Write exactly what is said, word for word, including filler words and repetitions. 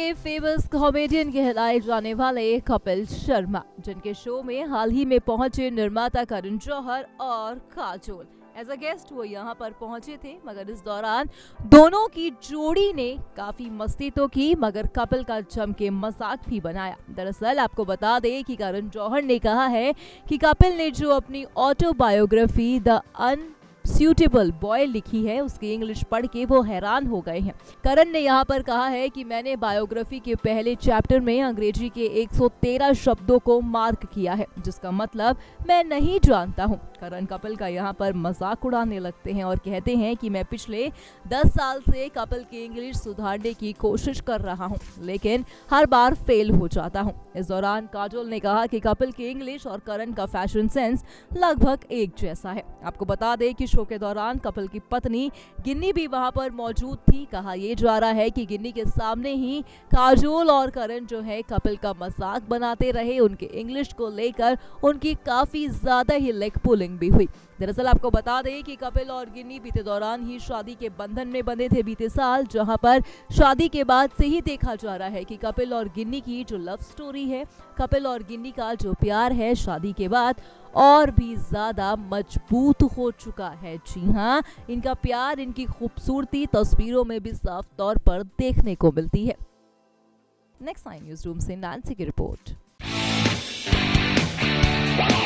के famous comedian कहलाए जाने वाले कपिल शर्मा, जिनके शो में हाल ही में पहुंचे निर्माता करण जौहर और काजोल एज अ गेस्ट वो यहाँ पर पहुंचे थे। मगर इस दौरान दोनों की जोड़ी ने काफी मस्ती तो की, मगर कपिल का जम के मजाक भी बनाया। दरअसल आपको बता दें कि करण जौहर ने कहा है कि कपिल ने जो अपनी autobiography the unsuitable boy लिखी है, उसकी इंग्लिश पढ़ के वो हैरान हो गए हैं। करण ने यहाँ पर कहा है कि मैंने बायोग्राफी के पहले चैप्टर में अंग्रेजी के एक सौ तेरह शब्दों को मार्क किया है, जिसका मतलब मैं नहीं जानता हूँ। करण कपिल का यहाँ पर मजाक उड़ाने लगते हैं और कहते हैं कि मैं पिछले दस साल से कपिल की इंग्लिश सुधारने की कोशिश कर रहा हूँ, लेकिन हर बार फेल हो जाता हूँ। इस दौरान काजोल ने कहा कि कपिल की इंग्लिश और करण का फैशन सेंस लगभग एक जैसा है। आपको बता दें कि शो के दौरान कपिल की पत्नी गिन्नी भी वहां पर मौजूद थी। कहा यह जा रहा है कि गिन्नी के सामने ही काजोल और करण जो है कपिल का मजाक बनाते रहे। उनके इंग्लिश को लेकर उनकी काफी ज्यादा ही लेग पुलिंग भी हुई। दरअसल आपको बता दें कि कपिल और गिन्नी बीते दौरान ही शादी के बंधन में बंधे थे बीते साल, जहां पर शादी के बाद से ही देखा जा रहा है कि कपिल और गिन्नी की जो लव स्टोरी है, कपिल और गिन्नी का जो प्यार है, शादी के बाद और भी ज्यादा मजबूत हो चुका है। जी हाँ, इनका प्यार, इनकी खूबसूरती तस्वीरों में भी साफ तौर पर देखने को मिलती है। नेक्स्ट नाइन न्यूज रूम से नैन्सी की रिपोर्ट।